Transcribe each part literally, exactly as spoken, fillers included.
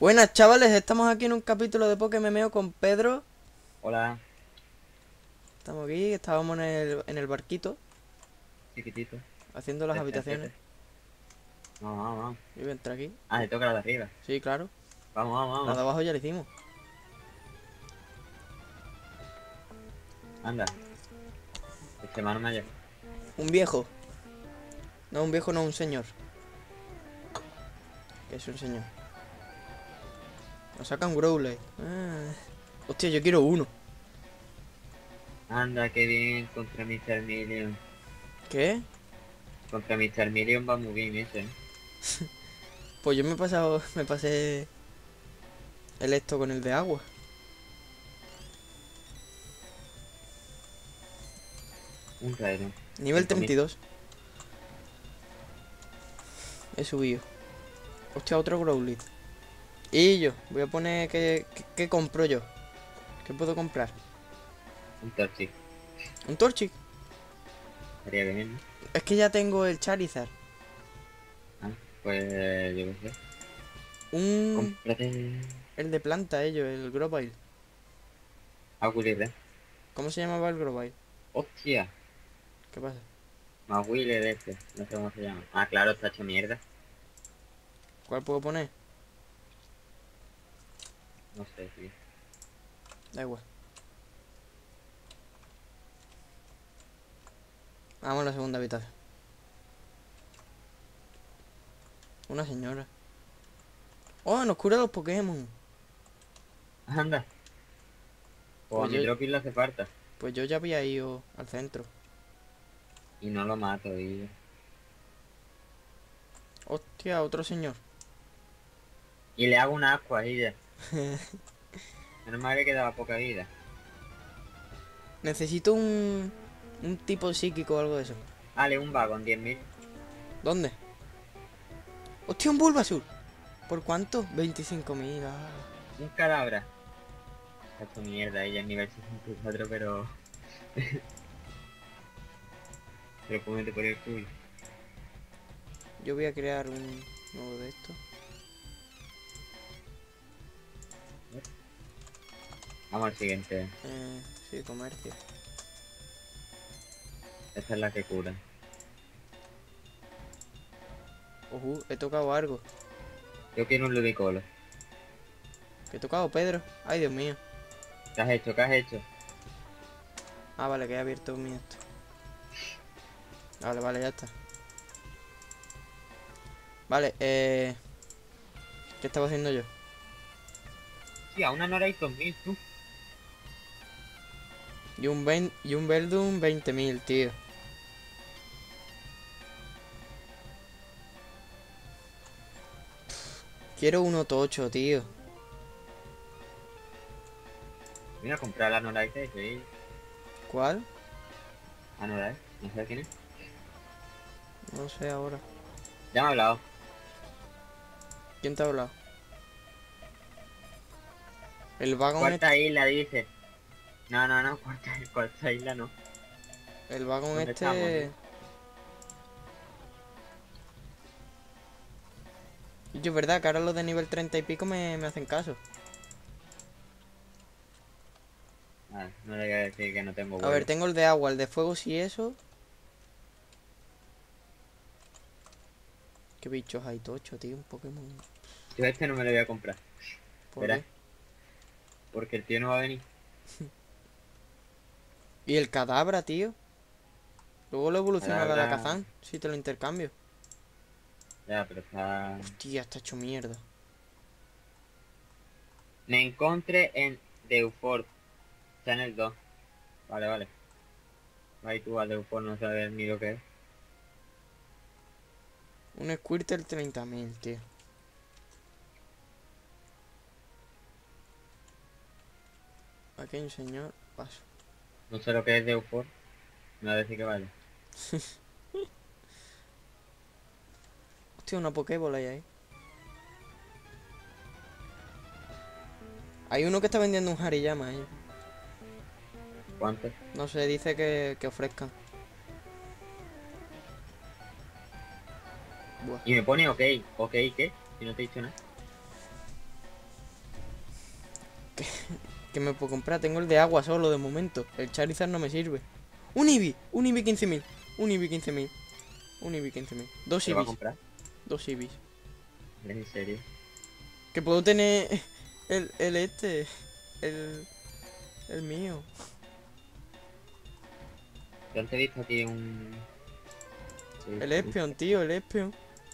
Buenas chavales, estamos aquí en un capítulo de Pokémon con Pedro. Hola, Estamos aquí, estábamos en el, en el barquito, chiquitito, haciendo las habitaciones. decéntrate. Vamos, vamos, vamos. Yo voy a entrar aquí. Ah, te toca la de arriba. Sí, claro. Vamos, vamos, La de vamos. abajo ya la hicimos. Anda, este mano mayor. Un viejo. No, un viejo no, un señor. Que es un señor. Nos saca un Growlithe. Ah. Hostia, yo quiero uno. Anda, qué bien contra míster Million. ¿Qué? Contra míster Million va muy bien ese, ¿eh? Pues yo me he pasado, me pasé el esto con el de agua. Un rayo. Nivel Cinco treinta mil. y dos. He subido. Hostia, otro Growlithe. Y yo, voy a poner que, que, que compro yo. ¿Qué puedo comprar? Un Torchic. Un Torchic. Estaría bien, ¿no? Es que ya tengo el Charizard. Ah, pues yo qué sé. Un... Cómprate El de planta, ellos, el Grovyle. Aguilera. ¿Cómo se llamaba el Grovyle? Hostia, ¿Qué pasa? más Wheeler este. No sé cómo se llama. Ah, claro, está hecho mierda. ¿Cuál puedo poner? No sé, tío. Da igual. Vamos a la segunda habitación. Una señora. Oh, nos cura los Pokémon. Anda, o a Pues mi yo, Droppy le hace falta. pues yo ya había ido al centro. Y no lo mato, y... Hostia, otro señor. Y le hago una aqua y ya. Menos mal que quedaba poca vida. Necesito un... Un tipo psíquico o algo de eso. Dale, un vago en diez mil. ¿Dónde? Hostia, un Bulbasur. ¿Por cuánto? veinticinco mil. Ah. Un cadabra. Está hecho mierda ella en nivel sesenta y cuatro, pero... pero puedo meter por el culo. Yo voy a crear un nuevo de estos. Vamos al siguiente. Eh, sí, comercio. Esta es la que cura. Ojo, he tocado algo. Yo quiero un ludicolo. ¿Qué he tocado, Pedro? Ay, Dios mío. ¿Qué has hecho? ¿Qué has hecho? Ah, vale, que he abierto mi esto. Vale, vale, ya está. Vale, eh... ¿Qué estaba haciendo yo? Sí, a una Nora y dos mil, tú. Y un, vein- y un Verdun veinte mil, tío. Quiero uno tocho, tío. Voy a comprar la Nora y sí. ¿Cuál? A Nora, no sé quién es. No sé ahora. Ya me ha hablado. ¿Quién te ha hablado? El vagón Cuarta este... isla, dice. No, no, no, cuarta, cuarta isla no. El vagón ¿Dónde estamos, este... eh? Y yo, verdad, que ahora los de nivel treinta y pico me, me hacen caso. Vale, no le voy a decir que no tengo A ver, vuelo. tengo el de agua, el de fuego sí eso. ¿Qué bichos hay tocho, tío? Un Pokémon. Yo este no me lo voy a comprar. ¿Por Verás, qué? porque el tío no va a venir. Y el cadabra, tío. Luego lo evoluciona a la Palabra... Kazan, si te lo intercambio. Ya, pero está... Hostia, está hecho mierda. Me encontré en Deufor, Channel dos. Vale, vale. Ahí tú a Deufor no sabes ni lo que es. Un Squirtle treinta mil, tío. Aquí hay un señor. Paso. No sé lo que es Deufor. Me va a decir que vale. Hostia, una Pokébola hay ahí. Hay uno que está vendiendo un Hariyama, eh. ¿Cuánto? No sé, dice que, que ofrezcan. Buah. Y me pone ok. ¿Ok qué? Y no te he dicho nada. ¿Qué me puedo comprar? Tengo el de agua solo de momento. El Charizard no me sirve. Un Eevee. Un Eevee quince mil. Un Eevee quince mil. Un Eevee quince mil. Dos ¿Te lo va a Eevees. comprar? Dos Eevees. ¿En serio? Que puedo tener el, el este. El, el mío. Yo antes he visto aquí un... Sí, El sí, Espeon, tío. El Espeon.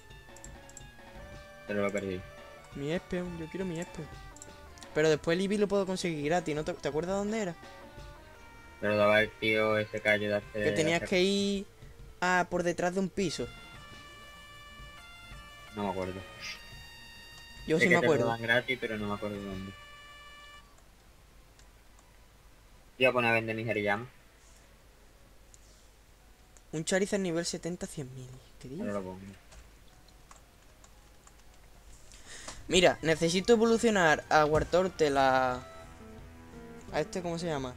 pero lo perdí. Mi Espeon. Yo quiero mi Espeon. Pero después el Eevee lo puedo conseguir gratis. ¿No te, te acuerdas dónde era? Pero daba el tío ese que ayudaste Que tenías hacer- que ir a por detrás de un piso. No me acuerdo. Yo Sé sí que me te lo acuerdo. dan gratis, pero no me acuerdo dónde. Voy a poner a vender mis Hariyama. Un Charizard nivel setenta, cien mil. ¿Qué dices? Ahora lo pongo. Mira, necesito evolucionar a Wartortle a... ¿A este cómo se llama?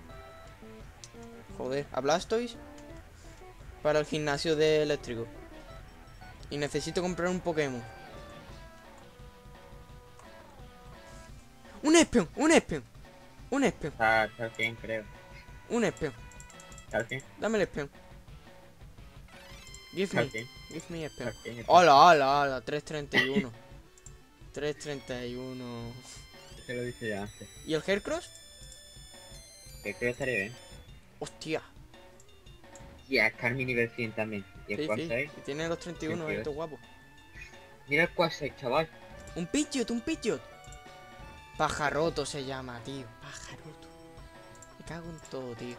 Joder, a Blastoise. Para el gimnasio de eléctrico. Y necesito comprar un Pokémon. ¡Un Espeon! ¡Un Espeon! ¡Un Espeon! Está, está al cien, creo. ¡Un Espeon! Está al cien. Dame el Espeon. Give Está al me. cien. Give me Está Espeon. al cien. está- ¡Hola, hola, hola! trescientos treinta y uno. trescientos treinta y uno. Ese lo dije ya antes. ¿Y el Hercross? Que creo que estaría bien. ¡Hostia! Y a Carmi nivel cien también. ¿Y el Sí, cuál sí. seis? Y tiene los treinta y uno, veintiocho. esto guapo. Mira el cuál seis, chaval. Un Pidgeot, un Pidgeot. Pajaroto se llama, tío. Pajaroto. Me cago en todo, tío.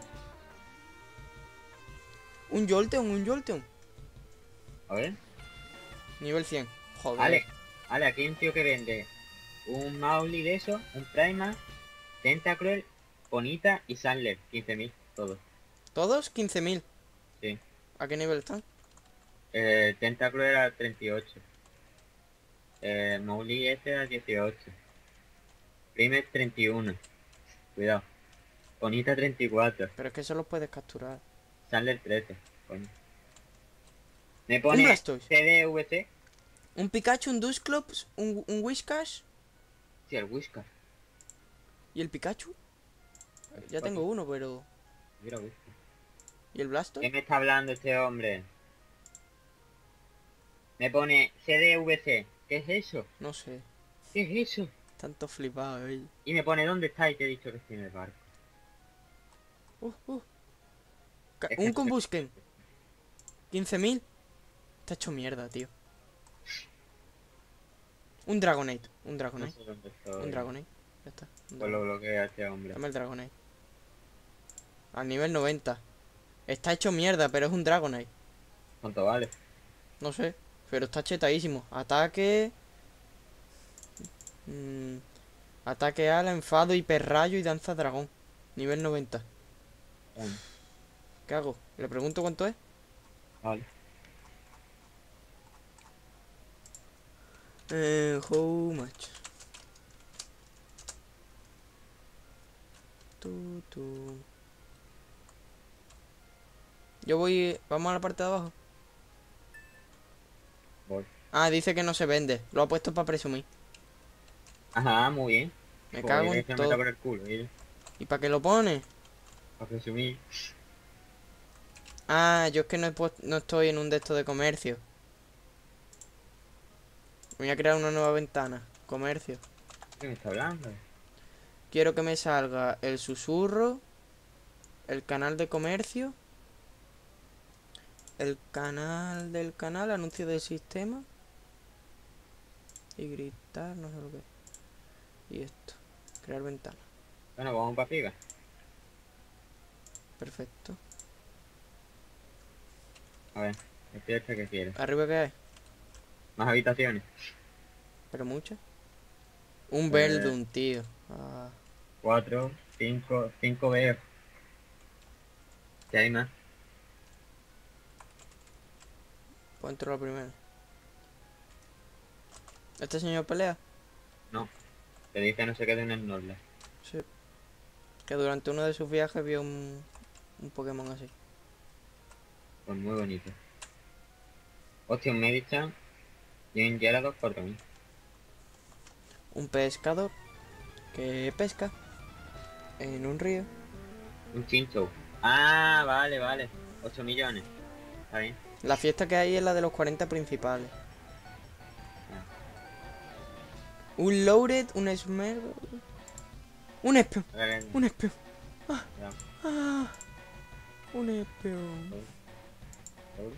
Un Jolteon, un Jolteon. A ver. Nivel cien. Joder. Ale, Ale, aquí hay un tío que vende un Mauli de eso, un Prima, Tentacruel, Bonita y Sandler, quince mil, todos. ¿Todos? quince mil. Sí. ¿A qué nivel están? Eh, Tentacruel era treinta y ocho. Eh, Mauli este era dieciocho. Primer treinta y uno. Cuidado. Bonita treinta y cuatro. Pero es que eso los puedes capturar. Sandler trece. Coño. Me Un pone Blastoise. C D V C. Un Pikachu, un Dusclops, un, un Whiscash. Sí, el Whiskas. ¿Y el Pikachu? Ya tengo uno, pero... Mira, Whiskas. ¿Y el ¿Qué Blastoise? me está hablando este hombre? Me pone C D V C. ¿Qué es eso? No sé. ¿Qué es eso? Tanto flipado, eh. Y me pone ¿dónde está? Y te he dicho que estoy en el barco. Uh, uh. Ca- Es que Un estoy- Combusken. quince mil. Está hecho mierda, tío. Un Dragonite. Un No Dragonite. sé dónde estoy. Un Dragonite. Ya está. Un Pues lo Dragonite. bloquea este hombre. Dame el Dragonite. Al nivel noventa. Está hecho mierda, pero es un Dragonite. ¿Cuánto vale? No sé. Pero está chetadísimo. Ataque. mm, Ataque ala, enfado, hiperrayo y danza dragón. Nivel noventa. Un. ¿Qué hago? ¿Le pregunto cuánto es? Vale. Eh, how much? Tu, tu. Yo voy... Vamos a la parte de abajo. Voy. Ah, dice que no se vende. Lo ha puesto para presumir. Ajá, muy bien. Me Joder, cago en que se me todo. meta por el culo, ¿eh? ¿Y para qué lo pone? Para presumir. Ah, yo es que no, he puest- no estoy en un de estos de comercio. Voy a crear una nueva ventana. Comercio. ¿Qué me está hablando? Quiero que me salga el susurro. El canal de comercio. El canal del canal. Anuncio del sistema. Y gritar, no sé lo que es. Y esto. Crear ventana. Bueno, vamos para arriba. Perfecto. A ver, este este que quiere. ¿Arriba qué hay? Más habitaciones. Pero muchas. Un Eh. Verdun, tío. Ah, Cuatro, cinco, cinco veo. ¿Qué hay más? pues entro la primera. ¿Este señor pelea? No. Te dice no sé qué de un Snorlax. Sí. Que durante uno de sus viajes vio un, un Pokémon así. Pues muy bonito. Hostia, un Medicham y un Gyarados cuatro mil. Un pescador que pesca en un río. Un chincho. Ah, vale, vale. ocho millones. Está bien. La fiesta que hay es la de los cuarenta principales. Ah, Un loaded, un esmer... Un espion, a ver, un espion. ya, Ah, un espion. load, load.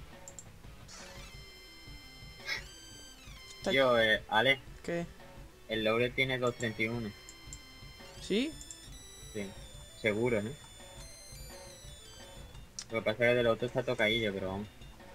Está- Tío, eh, Ale, ¿Qué? el Loure tiene doscientos treinta y uno. ¿Sí? Sí, seguro, ¿no? Lo que pasa es que el del otro está tocadillo, pero vamos.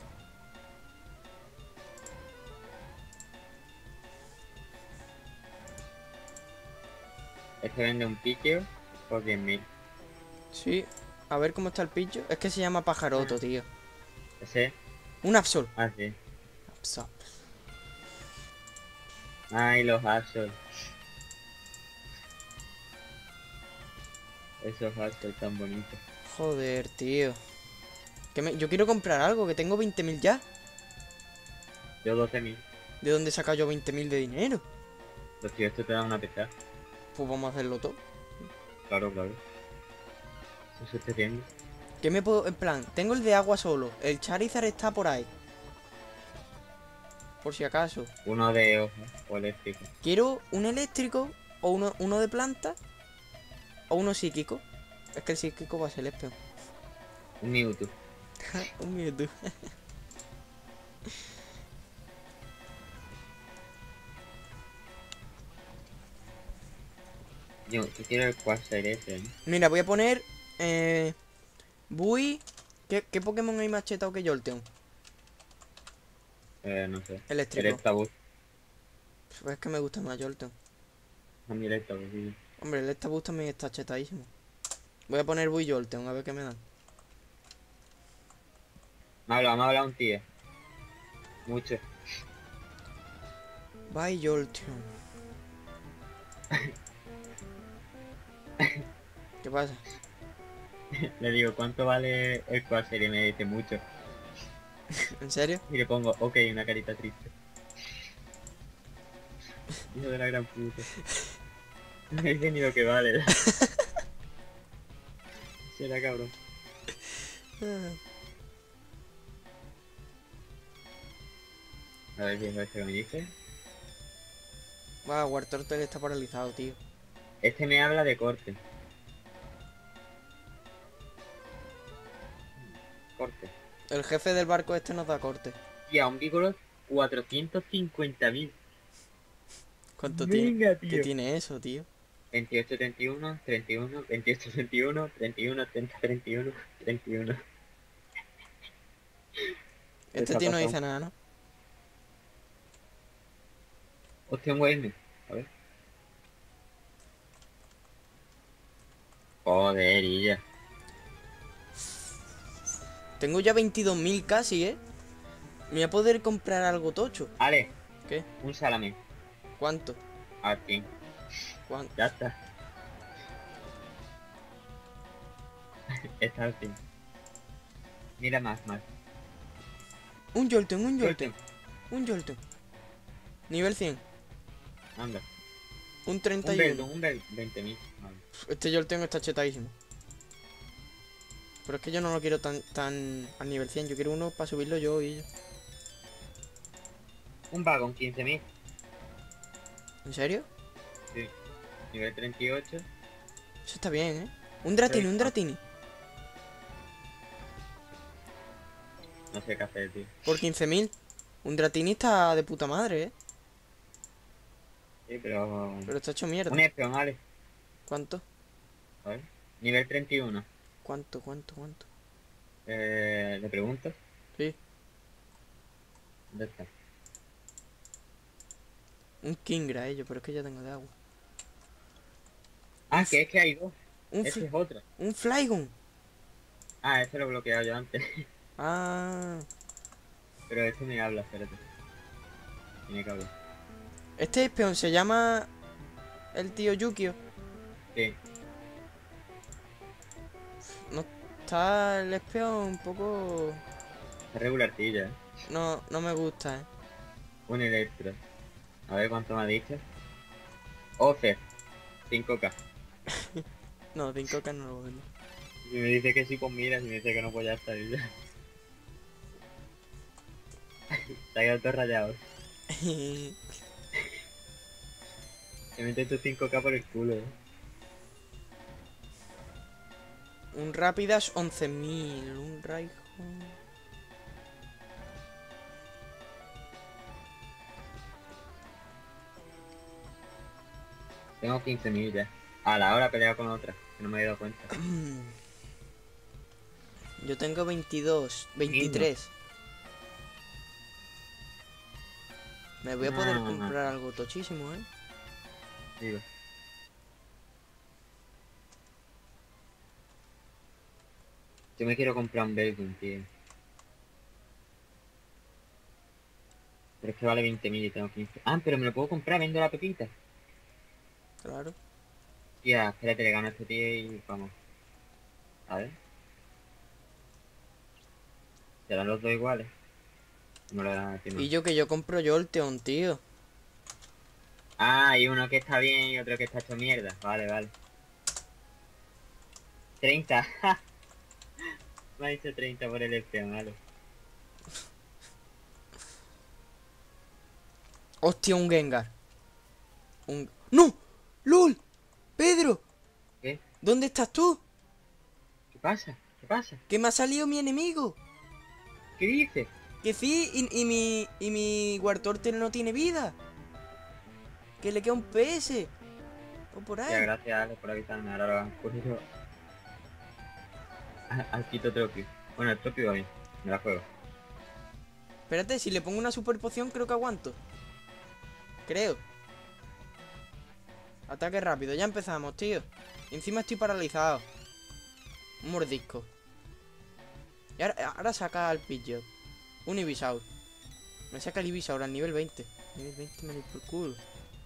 Este vende un piqueo por diez mil. Sí. A ver cómo está el pillo. Es que se llama pajaroto, tío. Ese, Un Absol. ah, sí. Absol. Ay, los Axel. Esos Axel tan bonitos. Joder, tío. Que me- Yo quiero comprar algo, que tengo veinte mil ya. Yo doce mil. ¿De dónde saca yo veinte mil de dinero? Los tíos, esto te da una pesada. Pues vamos a hacerlo todo. Claro, claro. Eso te tiende. ¿Qué me puedo...? En plan, tengo el de agua solo. El Charizard está por ahí. Por si acaso. Uno de hoja o eléctrico. Quiero un eléctrico o uno, uno de planta o uno psíquico. Es que el psíquico va a ser el espeón. Un Mewtwo. Un Mewtwo. Yo, yo quiero el Quasar ese, ¿no? Mira, voy a poner... Eh... Bui... ¿Qué, ¿Qué Pokémon hay más chetado que Jolteon? Eh, no sé. Eléctrico. El Electabuzz. Pues es que me gusta más Jolteon. A mí el Electabuzz, sí. Hombre, el Electabuzz también está chetadísimo. Voy a poner Bui Jolteon, a ver qué me dan. Me ha hablado, me ha hablado un tío. Mucho. Bye Jolteon. ¿Qué pasa? Le digo, ¿cuánto vale el Quasar? Y me dice mucho. ¿En serio? Y le pongo, ok, una carita triste. Hijo de la gran puta. No me dice ni lo que vale. Será cabrón. A ver, ¿qué es que me dice? Va, Wartortle está paralizado, tío. Este me habla de corte. Corte. El jefe del barco este nos da corte. Y a un Vigoroth cuatrocientos cincuenta mil. ¿Cuánto Venga, tiene? ¿Qué tío. tiene eso, tío? veintiocho, treinta y uno, treinta y uno, veintiocho, treinta y uno, treinta y uno, treinta, treinta y uno, treinta y uno. Este Está tío no pasado. dice nada, ¿no? Hostia, un Wayne. A ver. Joder, y ya. Tengo ya veintidós mil casi, ¿eh? Me voy a poder comprar algo tocho. Ale, ¿Qué? un salame. ¿Cuánto? Al fin. ¿Cuánto? Ya está. Está al fin. Mira más, más. Un Jolteon, un Suerte. Jolteon. Un Jolteon. Nivel cien. Anda. Un Un treinta y Beldum, uno. un Bel veinte mil. Vale. Este Jolteon está chetadísimo. Pero es que yo no lo quiero tan, tan al nivel cien. Yo quiero uno para subirlo yo y yo. Un Vagon, quince mil. ¿En serio? Sí. Nivel treinta y ocho. Eso está bien, ¿eh? Un Dratini, un Dratini. No sé qué hacer, tío. Por quince mil. Un Dratini está de puta madre, ¿eh? Sí, pero... Pero está hecho mierda. Un Espion, vale. ¿Cuánto? A ver. Nivel treinta y uno. ¿Cuánto, cuánto, cuánto? Eh, ¿Le preguntas? Sí. ¿Dónde está? Un Kingra, ello, pero es que ya tengo de agua. Ah, que es que hay dos. Un, Ese fl- es otro. un Flygon. Ah, ese lo he bloqueado yo antes. Ah. Pero este me habla, espérate. Tiene que hablar. Este peón se llama... El tío Yukio. Sí. No está el espeón un poco... Es regularcilla, ¿eh? No, no me gusta, ¿eh? Un Electro. A ver cuánto me ha dicho. Ofer. cinco K. No, cinco K no lo vendo. Si me dice que sí, pues mira, si me dice que no, pues ya está. y ya. Se ha quedado todo rayado. Te metes tus cinco K por el culo, eh. Un Rapidash once mil. Un Raijo. Tengo quince mil ya. A la hora he peleado con otra, que no me he dado cuenta. Yo tengo veintidós, Mismo. veintitrés. Me voy a poder Ah, comprar algo tochísimo, ¿eh? digo. Yo me quiero comprar un Belgium, tío. Pero es que vale veinte mil y tengo quince. Ah, pero me lo puedo comprar, vendo la pepita. Claro. Ya, espérate, le gano a este tío y vamos. A ver. ¿Serán los dos iguales? No lo da a ti más. Y yo que yo compro Jolteon, tío. Ah, hay uno que está bien y otro que está hecho mierda. Vale, vale. treinta. Me ha dicho treinta por el espion, vale. Hostia, un Gengar. Un... ¡No! ¡Lol! ¡Pedro! ¿Qué? ¿Dónde estás tú? ¿Qué pasa? ¿Qué pasa? Que me ha salido mi enemigo. ¿Qué dices? Que sí, y, y mi. Y mi Wartortle no tiene vida. Que le queda un P S. O por Ya, ahí. gracias, Ale, por avisarme. Ahora lo han cogido al al Quito Tropio. Bueno, el Tropio va bien. Me la juego. Espérate, si le pongo una super poción, creo que aguanto. Creo. Ataque rápido, ya empezamos, tío. Y encima estoy paralizado. Un mordisco. Y ahora, ahora saca al Pidgeot. Un Ibisaur. Me saca el Ibisaur al nivel veinte. Nivel veinte me da por culo.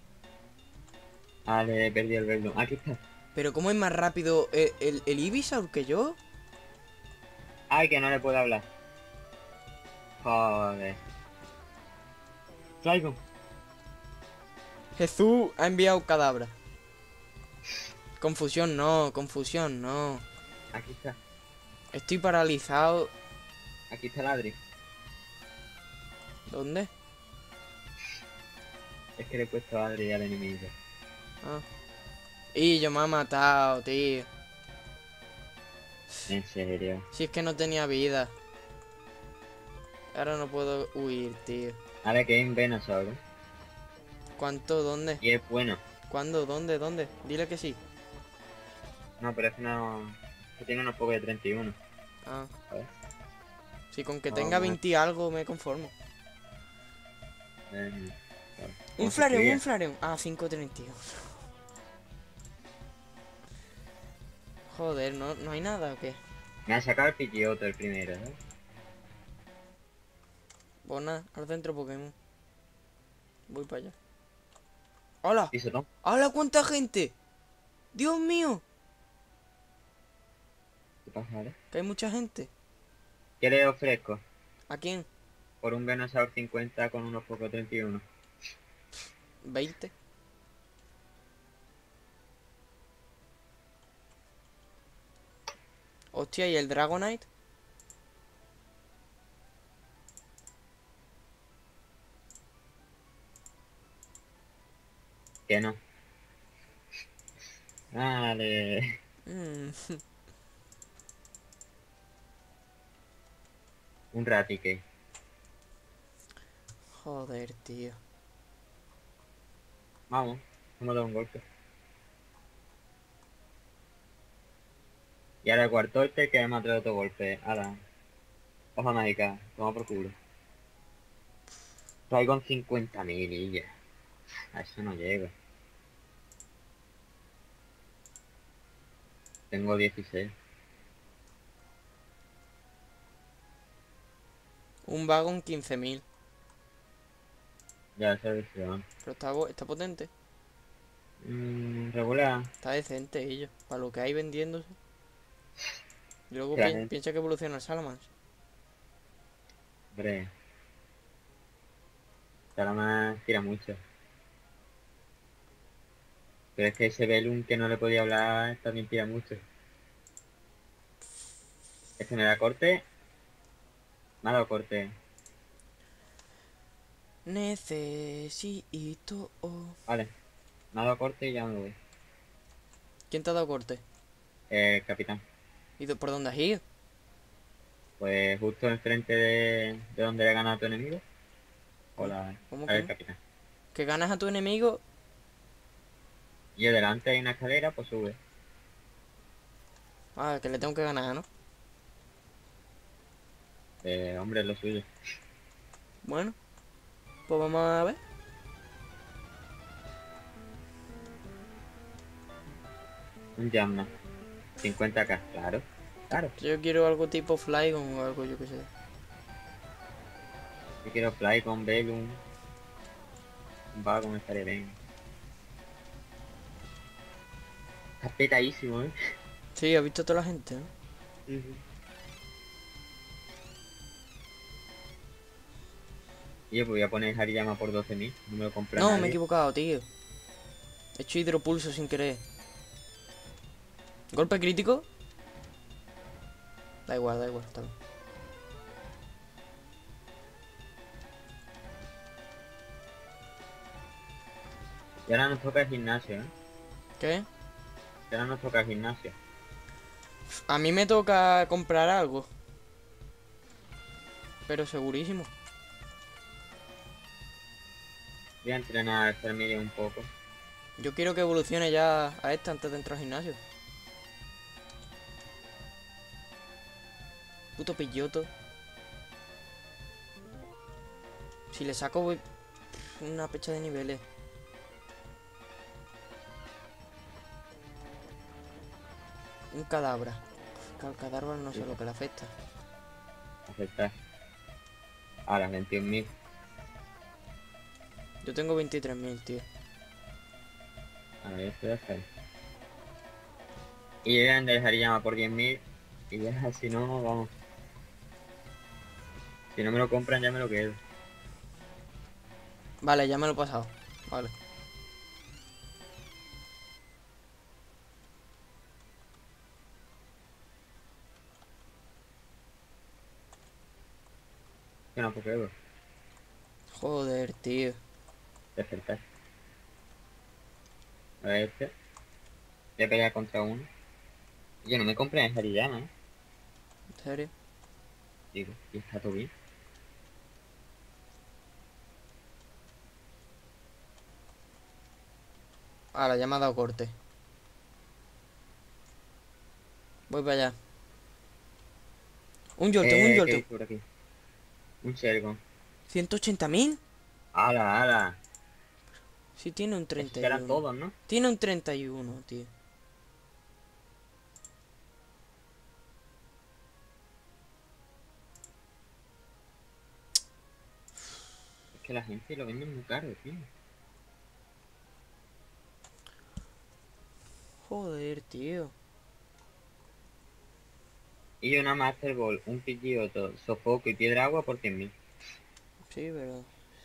Ale, perdí el Verdun. Aquí está. Pero ¿cómo es más rápido el, el, el Ibisaur que yo? Ay, que no le puedo hablar. Joder. Flygon. Jesús ha enviado cadabra. Confusión no, confusión no. Aquí está. Estoy paralizado. Aquí está el Adri. ¿Dónde? Es que le he puesto Adri al enemigo. Ah. Y yo me ha matado, tío. En serio. Si es que no tenía vida. Ahora no puedo huir, tío. Ahora que es en Venusaur, ¿eh? ¿Cuánto? ¿Dónde? Y es bueno. ¿Cuándo? ¿Dónde? ¿Dónde? Dile que sí. No, pero es que no... Que tiene unos pocos de treinta y uno. Ah. A ver. Si con que No, tenga más. veinte y algo me conformo. Eh, claro. Un ¿Cómo se Flareon, escribía? un Flareon. Ah, cinco treinta y uno. Joder, ¿no, no hay nada o qué? Me ha sacado el Pidgeotto el primero, ¿eh? Pues nada, al centro Pokémon. Voy para allá. ¡Hola! Pisotón. ¡Hola, cuánta gente! ¡Dios mío! ¿Qué pasa, vale? Que hay mucha gente. ¿Qué le ofrezco? ¿A quién? Por un Venusaur cincuenta con unos pocos treinta y uno. ¿veinte? Hostia, ¿y el Dragonite? Que no. Vale. Mm. Un Raticate. Joder, tío. Vamos. Vamos a dar un golpe. Y ahora el cuarto este que me ha traído otro golpe. Ahora. Hoja mágica. Toma por culo. Traigo con cincuenta mil y ya. A eso no llego. Tengo dieciséis. Un vagón quince mil. Ya sabes si van. Pero está, bo- está potente. Mmm, regular. Está decente ello. Para lo que hay vendiéndose. Y luego Que la pi- gente, piensa que evoluciona el Salamence. hombre. Salaman tira mucho. Pero es que ese Belum que no le podía hablar también tira mucho. Este me da corte. Me ha dado corte. Necesito... Vale. Me ha dado corte y ya me voy. ¿Quién te ha dado corte? Eh, capitán. ¿Y de- por dónde has ido? Pues justo enfrente de, de donde le gana a tu enemigo. ¿Cómo, Hola. cómo A que ver, no? capitán. Que ganas a tu enemigo. Y delante hay una escalera, pues sube. Ah, que le tengo que ganar, ¿no? Eh, hombre, es lo suyo. Bueno, pues vamos a ver. Un Jamna. cincuenta k, claro. Claro. Yo quiero algo tipo Flygon o algo, yo que sé. Yo quiero Fly con Belum. Un vago me estaría bien. Está petadísimo, ¿eh? Sí, ha visto toda la gente, ¿no? Ujú. Y yo pues voy a poner Hariyama por doce mil. No me lo compra No, me he nadie. equivocado, tío. He hecho hidropulso sin querer. ¿Golpe crítico? Da igual, da igual, está bien. Y ahora nos toca el gimnasio, ¿eh? ¿Qué? Y ahora nos toca el gimnasio. A mí me toca comprar algo. Pero segurísimo. Voy a entrenar al Fermín un poco. Yo quiero que evolucione ya a esta antes de entrar al gimnasio. Puto pilloto. Si le saco voy... una pecha de niveles. Un cadabra. Que al cadabra no sé lo que le afecta. Aceptar. Ahora, veintiún mil. Yo tengo veintitrés mil, tío. A ver, esto ya está ahí. Y yo ya el Hariyama por diez mil. Y ya, si no, vamos. Si no me lo compran, ya me lo quedo. Vale, ya me lo he pasado. Vale. Que no, porque Joder, tío. despertar. A ver, este. Voy a pelear contra uno. Yo no me compré el Hariyama, ¿eh? ¿En serio? Digo, y está todo bien. Ahora, ya me ha dado corte. Voy para allá. Un Jolteon, un Eh, ¿qué Jolteon. dice por aquí? Un Shergon. ¿ciento ochenta mil? ¡Hala, hala! Sí, tiene un Esos treinta y eran uno. todos, ¿no? Tiene un treinta y uno, tío. Es que la gente lo vende muy caro, tío. Joder, tío. Y una Master Ball, un Pidgeotto, Sofoco y Piedra Agua por cien mil. Sí, pero...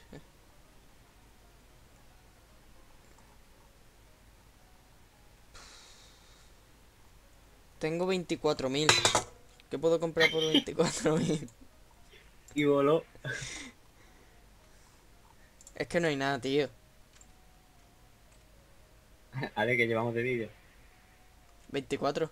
Tengo veinticuatro mil. ¿Qué puedo comprar por veinticuatro mil? Y voló. Es que no hay nada, tío. A ver, que llevamos de vídeo. veinticuatro.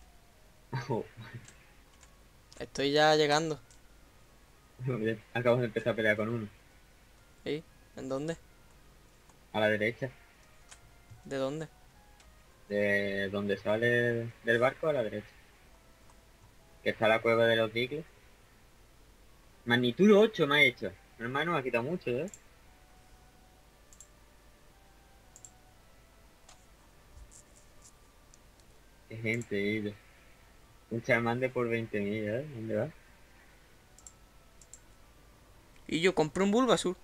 Estoy ya llegando. Acabamos de empezar a pelear con uno. ¿Sí? ¿En dónde? A la derecha. ¿De dónde? De donde sale del barco a la derecha. Que está la cueva de los Diglets. Magnitud ocho me ha hecho. Mi hermano me ha quitado mucho, ¿eh? Qué gente, tío. Un Charmander por veinte mil, ¿eh? ¿Dónde va? Y yo compré un Bulbasur.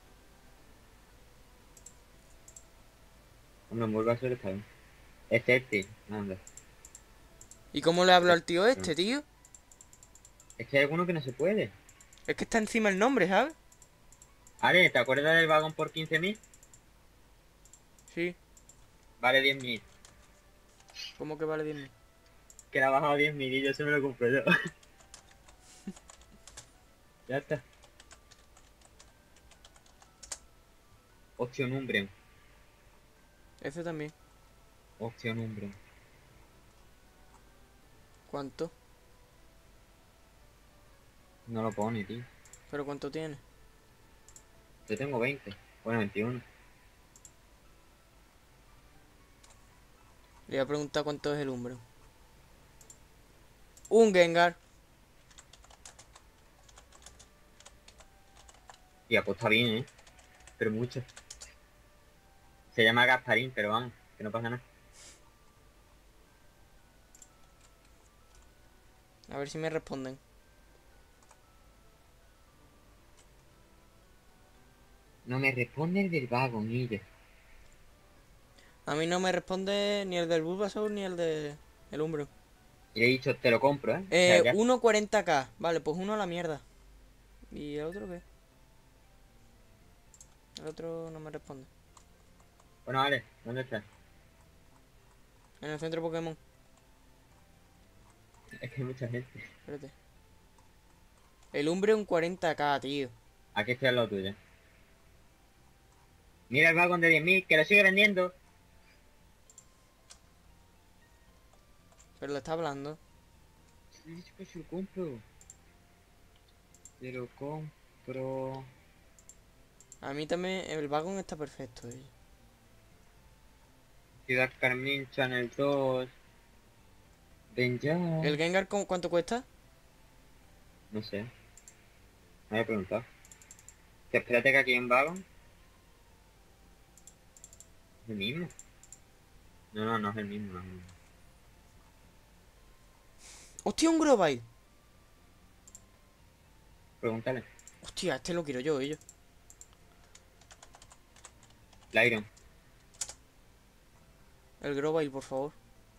Hombre, un Bulbasaur está bien. Es este, anda. ¿Y cómo le hablo al tío este, tío? Es que hay alguno que no se puede. Es que está encima el nombre, ¿sabes? Ale, ¿te acuerdas del vagón por quince mil? Sí. Vale diez mil. ¿Cómo que vale diez mil? Que la ha bajado a diez mil y yo se me lo compro yo. Ya está. Opción Umbreon. Ese también. Opción Umbreon. ¿Cuánto? No lo pone, tío. ¿Pero cuánto tiene? Yo tengo veinte. Bueno, veintiuno. Le voy a preguntar cuánto es el Umbreon. Un Gengar. Y apuesta bien, ¿eh? Pero mucho. Se llama Gasparín, pero vamos, que no pasa nada. A ver si me responden. No me responde el del vago, Guille. A mí no me responde ni el del Bulbasaur ni el de... El Umbreon. Y le he dicho, te lo compro, ¿eh? O sea, Eh, ya. uno cuarenta k. Vale, pues uno a la mierda. ¿Y el otro qué? El otro no me responde. Bueno, vale, ¿dónde estás? En el centro Pokémon. Es que hay mucha gente. Espérate. El Umbreon cuarenta k, tío. Aquí estoy al lado tuyo. Mira el vagón de diez mil, que lo sigue vendiendo. Pero le está hablando. Le he dicho que se lo compro. Se lo compro. A mí también el vagón está perfecto, eh. Ciudad Carmín, Channel dos. Ven ya. ¿El Gengar cu- cuánto cuesta? No sé. Me había preguntado. Que espérate que aquí hay un vagón. ¿Es el mismo? No, no, no es el mismo. No es el mismo. ¡Hostia, un Grovyle! Pregúntale. Hostia, este lo quiero yo, ello. Lyron. El Grovyle, por favor.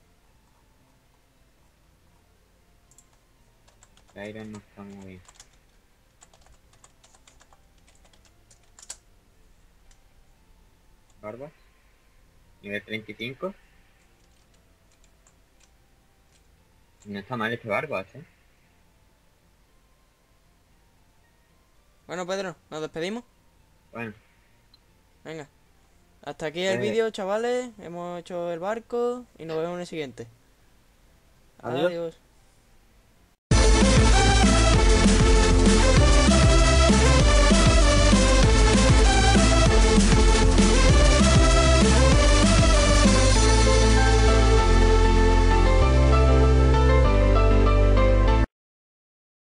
Lyron no está muy bien. Barbas. Nivel treinta y cinco. No está mal este Barbas, eh. Bueno, Pedro, ¿nos despedimos? Bueno, Venga. Hasta aquí el pues vídeo, chavales. Hemos hecho el barco y nos vemos en el siguiente. adiós. Adiós.